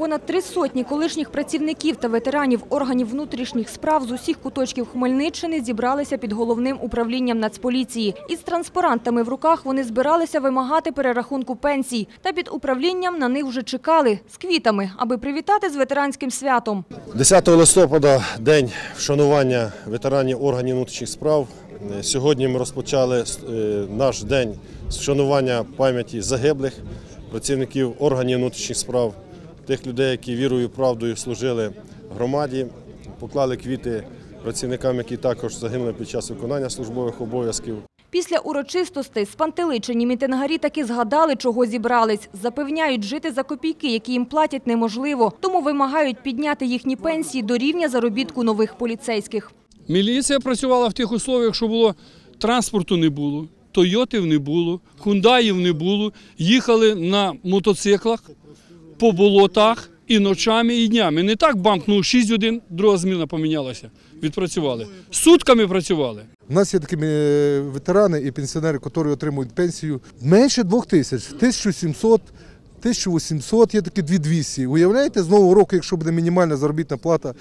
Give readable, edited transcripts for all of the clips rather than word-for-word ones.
Понад 300 колишніх працівників та ветеранів органів внутрішніх справ з усіх куточків Хмельниччини зібралися під головним управлінням Нацполіції. Із транспарантами в руках вони збиралися вимагати перерахунку пенсій. Та під управлінням на них вже чекали з квітами, аби привітати з ветеранським святом. 10 листопада – день вшанування ветеранів органів внутрішніх справ. Сьогодні ми розпочали наш день з вшанування пам'яті загиблих працівників органів внутрішніх справ, тих людей, які вірою і правдою служили громаді, поклали квіти працівникам, які також загинули під час виконання службових обов'язків. Після урочистостей спантеличені мітингарі таки згадали, чого зібрались. Запевняють, жити за копійки, які їм платять, неможливо. Тому вимагають підняти їхні пенсії до рівня заробітку нових поліцейських. Міліція працювала в тих условиях, що було транспорту не було, Тойотів не було, Хундаїв не було. Їхали на мотоциклах по болотах і ночами, і днями. Не так бамкнув 6 годин, друга зміна помінялася, відпрацювали. Сутками працювали. У нас є такі ветерани і пенсіонери, які отримують пенсію менше 2000, 1700, 1800, є такі 2200. Уявляєте, з нового року, якщо буде мінімальна заробітна плата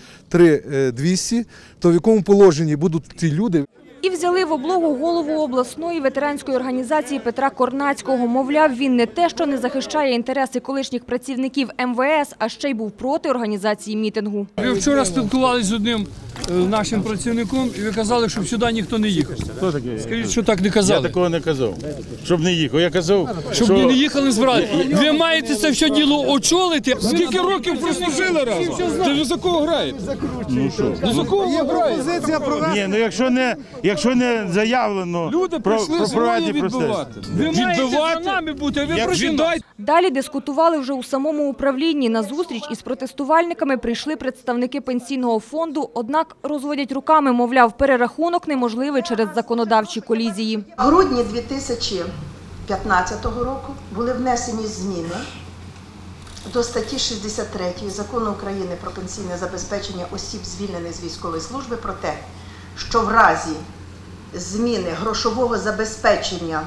3200, то в якому положенні будуть ці люди? І взяли в облогу голову обласної ветеранської організації Петра Корнацького. Мовляв, він не те, що не захищає інтереси колишніх працівників МВС, а ще й був проти організації мітингу. Ви вчора спілкувалися з одним нашим працівником, і ви казали, щоб сюди ніхто не їхав. Хто такий? Скажіть, що так не казали. Я такого не казав. Щоб не їхав. Я казав, щоб що... не їхали, не збирали. Ви маєте це все діло очолити. Скільки років прослужили разом? Ти ж за кого граєте? Ну що? Ну за кого ви граєте? Ні, ну якщо не заявлено Люди прийшли своє відбивати. Ви маєте за нами бути, а ви проти нас. Далі дискутували вже у самому управлінні. На зустріч із протестувальниками прийшли представники пенсійного фонду, однак розводять руками, мовляв, перерахунок неможливий через законодавчі колізії. В грудні 2015 року були внесені зміни до статті 63 Закону України про пенсійне забезпечення осіб, звільнених з військової служби, про те, що в разі зміни грошового забезпечення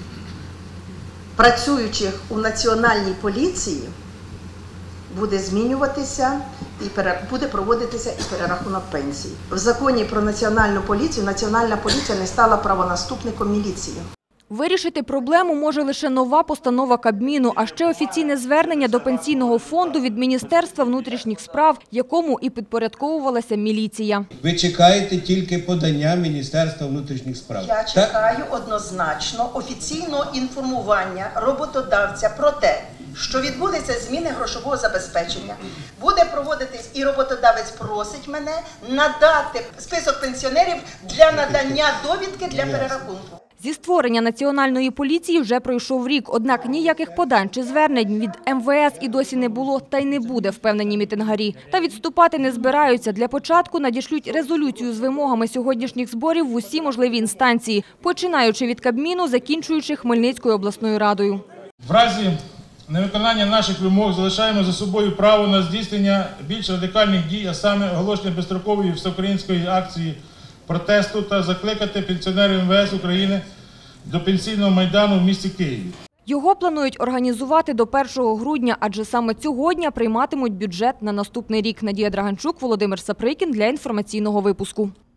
працюючих у Національній поліції буде змінюватися і буде проводитися і перерахунок пенсій. В Законі про Національну поліцію Національна поліція не стала правонаступником міліції. Вирішити проблему може лише нова постанова Кабміну, а ще офіційне звернення до пенсійного фонду від Міністерства внутрішніх справ, якому і підпорядковувалася міліція. Ви чекаєте тільки подання Міністерства внутрішніх справ? Я чекаю однозначно офіційного інформування роботодавця про те, що відбудеться зміни грошового забезпечення. Буде проводитись і роботодавець просить мене надати список пенсіонерів для надання довідки для перерахунку. Зі створення Національної поліції вже пройшов рік, однак ніяких подань чи звернень від МВС і досі не було, та й не буде, впевнені мітингарі. Та відступати не збираються. Для початку надішлють резолюцію з вимогами сьогоднішніх зборів в усі можливі інстанції, починаючи від Кабміну, закінчуючи Хмельницькою обласною радою. В разі невиконання наших вимог залишаємо за собою право на здійснення більш радикальних дій, а саме оголошення безстрокової всеукраїнської акції протесту та закликати пенсіонерів МВС України до пенсійного майдану в місті Києві. Його планують організувати до 1 грудня, адже саме цього дня прийматимуть бюджет на наступний рік. Надія Драганчук, Володимир Саприкін для інформаційного випуску.